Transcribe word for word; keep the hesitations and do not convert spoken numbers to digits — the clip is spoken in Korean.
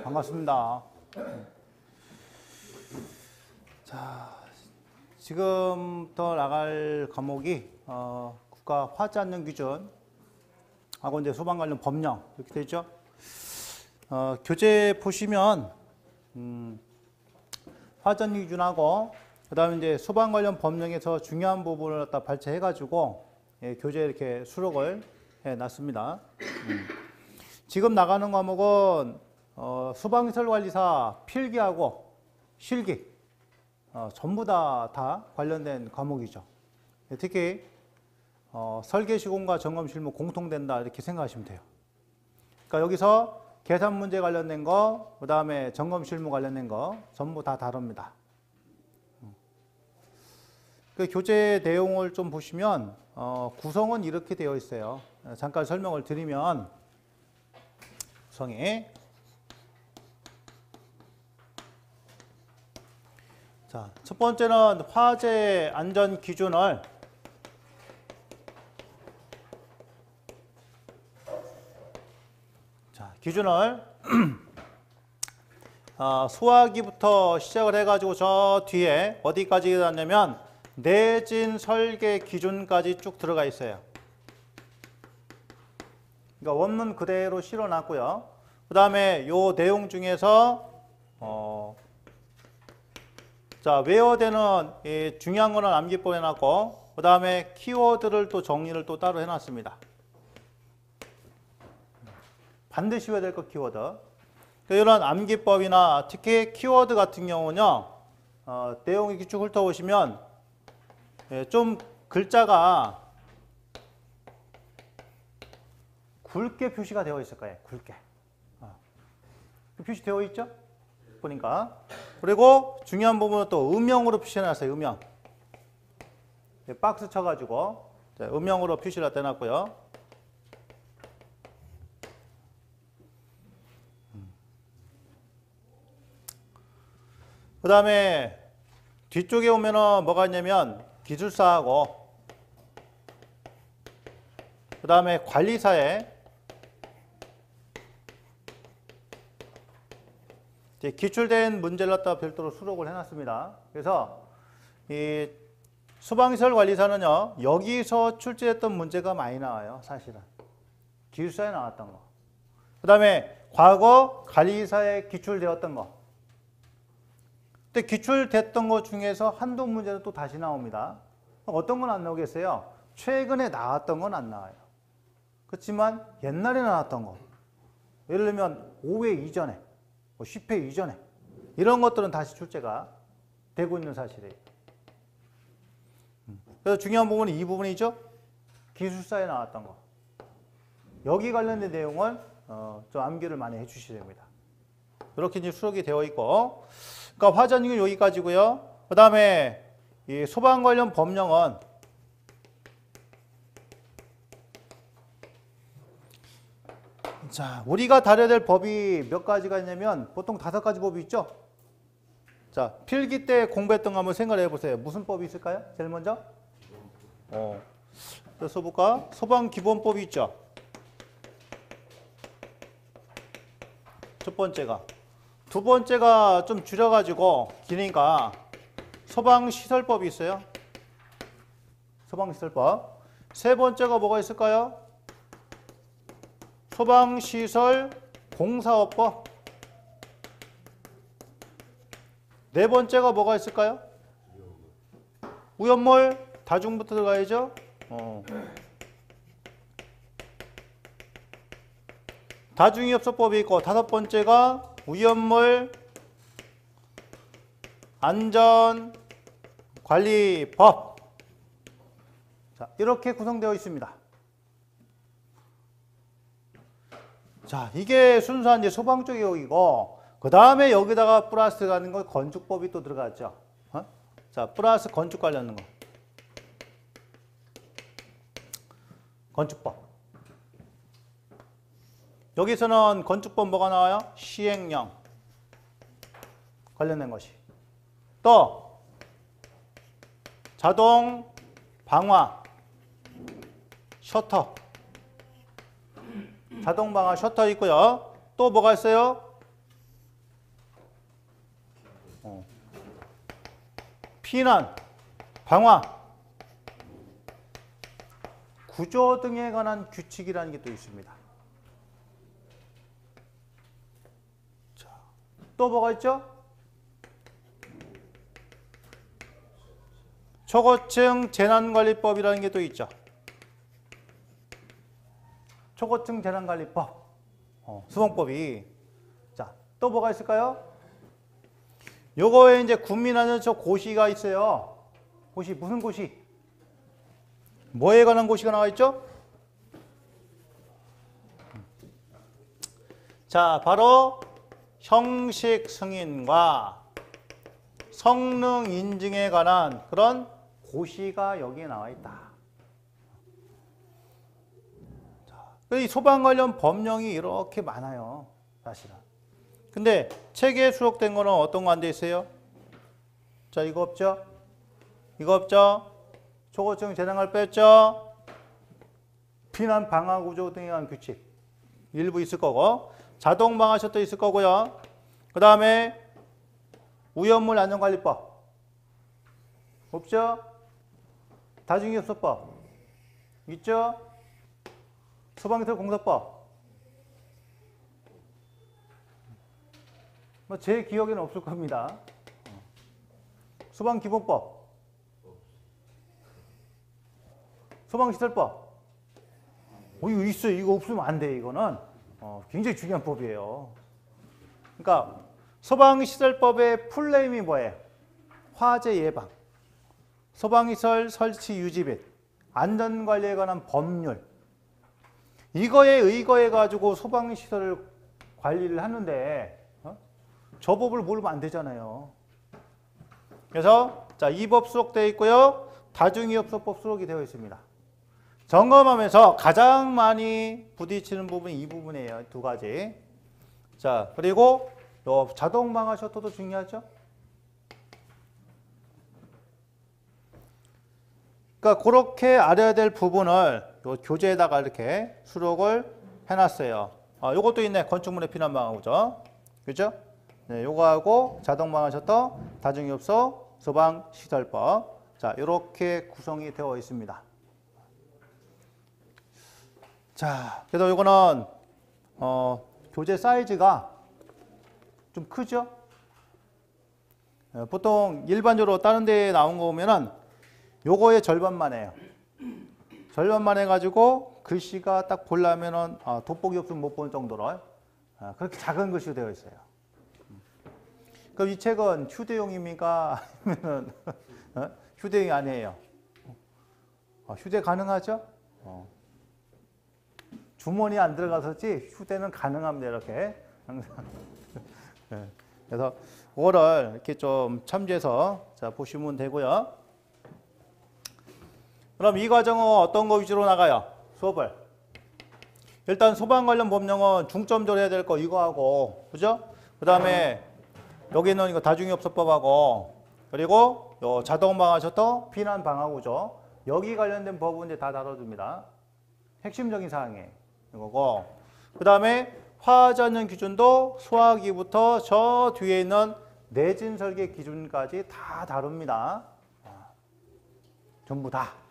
반갑습니다. 자, 지금부터 나갈 과목이 어, 국가 화재 안전 기준 하고 이제 소방 관련 법령 이렇게 되죠. 어, 교재 보시면 음, 화재 안전 기준하고 그다음에 이제 소방 관련 법령에서 중요한 부분을 갖다 발췌해가지고 예, 교재에 이렇게 수록을 해놨습니다. 음. 지금 나가는 과목은 어, 소방시설관리사 필기하고 실기 어, 전부 다, 다 관련된 과목이죠. 특히 어, 설계 시공과 점검 실무 공통된다 이렇게 생각하시면 돼요. 그러니까 여기서 계산 문제 관련된 거, 그 다음에 점검 실무 관련된 거 전부 다 다룹니다. 그 교재 내용을 좀 보시면 어, 구성은 이렇게 되어 있어요. 잠깐 설명을 드리면 구성이 자, 첫 번째는 화재 안전 기준을 자, 기준을 어, 소화기부터 시작을 해가지고 저 뒤에 어디까지 갔냐면 내진 설계 기준까지 쭉 들어가 있어요. 그러니까 원문 그대로 실어놨고요. 그 다음에 요 내용 중에서 어, 자, 외워되는 이 중요한 거는 암기법 해놨고, 그 다음에 키워드를 또 정리를 또 따로 해놨습니다. 반드시 외워야 될 것 키워드. 그러니까 이런 암기법이나 특히 키워드 같은 경우는요, 어, 내용이 이렇게 쭉 훑어보시면, 예, 좀 글자가 굵게 표시가 되어 있을 거예요. 굵게. 어. 표시되어 있죠? 보니까. 그리고 중요한 부분은 또 음영으로 표시해놨어요. 음영. 박스 쳐가지고 음영으로 표시를 해놨고요. 그 다음에 뒤쪽에 오면은 뭐가 있냐면 기술사하고 그 다음에 관리사에 기출된 문제를 갖다 별도로 수록을 해놨습니다. 그래서 이 소방시설 관리사는요, 여기서 출제했던 문제가 많이 나와요. 사실은 기술사에 나왔던 거, 그 다음에 과거 관리사에 기출되었던 거. 근데 기출됐던 것 중에서 한두 문제는 또 다시 나옵니다. 어떤 건 안 나오겠어요? 최근에 나왔던 건 안 나와요. 그렇지만 옛날에 나왔던 거, 예를 들면 오 회 이전에, 십 회 이전에 이런 것들은 다시 출제가 되고 있는 사실이에요. 그래서 중요한 부분이 이 부분이죠. 기술사에 나왔던 거. 여기 관련된 내용을 어, 좀 암기를 많이 해주셔야 됩니다. 이렇게 이제 수록이 되어 있고, 그러니까 화재 안전은 여기까지고요. 그 다음에 이 소방 관련 법령은 자, 우리가 다뤄야 될 법이 몇 가지가 있냐면 보통 다섯 가지 법이 있죠. 자, 필기 때 공부했던 거 한번 생각해 보세요. 무슨 법이 있을까요? 제일 먼저 어, 써볼까? 소방기본법이 있죠. 첫 번째가. 두 번째가 좀 줄여가지고 기니까 소방시설법이 있어요. 소방시설법. 세 번째가 뭐가 있을까요? 소방시설 공사업법. 네 번째가 뭐가 있을까요? 오염물 다중부터 들어가야죠. 어. 다중이업소법이 있고, 다섯 번째가 오염물 안전관리법. 자, 이렇게 구성되어 있습니다. 자, 이게 순수한 이제 소방 쪽 교육이고, 그 다음에 여기다가 플러스 가는 거 건축법이 또 들어갔죠. 어? 자, 플러스 건축 관련된 거. 건축법. 여기서는 건축법 뭐가 나와요? 시행령. 관련된 것이. 또, 자동 방화, 셔터. 자동 방화 셔터 있고요. 또 뭐가 있어요? 피난, 방화, 구조 등에 관한 규칙이라는 게 또 있습니다. 자, 또 뭐가 있죠? 초고층 재난관리법이라는 게 또 있죠. 초고층 재난관리법, 어, 수봉법이. 자, 또 뭐가 있을까요? 요거에 이제 군민안전처 고시가 있어요. 고시, 무슨 고시? 뭐에 관한 고시가 나와 있죠? 자, 바로 형식 승인과 성능 인증에 관한 그런 고시가 여기에 나와 있다. 자, 이 소방 관련 법령이 이렇게 많아요, 사실은. 근데 책에 수록된 거는 어떤 거 안 돼 있어요? 자, 이거 없죠? 이거 없죠? 초고층 재난관리 뺐죠? 피난 방화 구조 등에 관한 규칙 일부 있을 거고, 자동 방화 셔터 있을 거고요. 그 다음에 오염물 안전관리법 없죠? 다중이업소법 있죠? 소방기술 공사법 뭐 제 기억에는 없을 겁니다. 소방기본법, 소방시설법. 어, 이거 있어요. 이거 없으면 안 돼. 이거는 어, 굉장히 중요한 법이에요. 그러니까 소방시설법의 풀네임이 뭐예요? 화재 예방, 소방시설 설치 유지 및 안전관리에 관한 법률. 이거에 의거해 가지고 소방시설을 관리를 하는데 어? 저 법을 모르면 안 되잖아요. 그래서 자, 이 법 수록되어 있고요. 다중이업소법 수록이 되어 있습니다. 점검하면서 가장 많이 부딪히는 부분이 이 부분이에요. 두 가지. 자, 그리고 요 자동 방화 셔터도 중요하죠. 그러니까 그렇게 알아야 될 부분을 요 교재에다가 이렇게 수록을 해놨어요. 아, 요것도 있네. 건축물의 피난 방화 구조. 그죠? 네, 요거하고 자동 방화 셔터, 다중이업소, 소방 시설법. 자, 이렇게 구성이 되어 있습니다. 자, 그래서 이거는 어, 교재 사이즈가 좀 크죠? 어, 보통 일반적으로 다른 데에 나온 거 보면은 요거의 절반만 해요. 절반만 해가지고 글씨가 딱 보려면은 어, 돋보기 없으면 못 보는 정도로 어, 그렇게 작은 글씨로 되어 있어요. 그럼 이 책은 휴대용입니까? 아니면은 어? 휴대용이 아니에요. 어, 휴대 가능하죠? 어. 주머니 안 들어가서지 휴대는 가능합니다. 이렇게 항상. 네. 그래서 그거를 이렇게 좀 참조해서 자, 보시면 되고요. 그럼 이 과정은 어떤 거 위주로 나가요? 수업을. 일단 소방 관련 법령은 중점적으로 해야 될 거 이거 하고, 그죠? 그 다음에 여기는 이거 다중이업소법하고, 그리고 요 자동 방화 셔터, 피난 방화 구조, 여기 관련된 법은 이제 다 다뤄줍니다. 핵심적인 사항이에요. 이거고, 그 다음에 화재 안전 기준도 소화기부터 저 뒤에 있는 내진 설계 기준까지 다 다룹니다. 전부 다.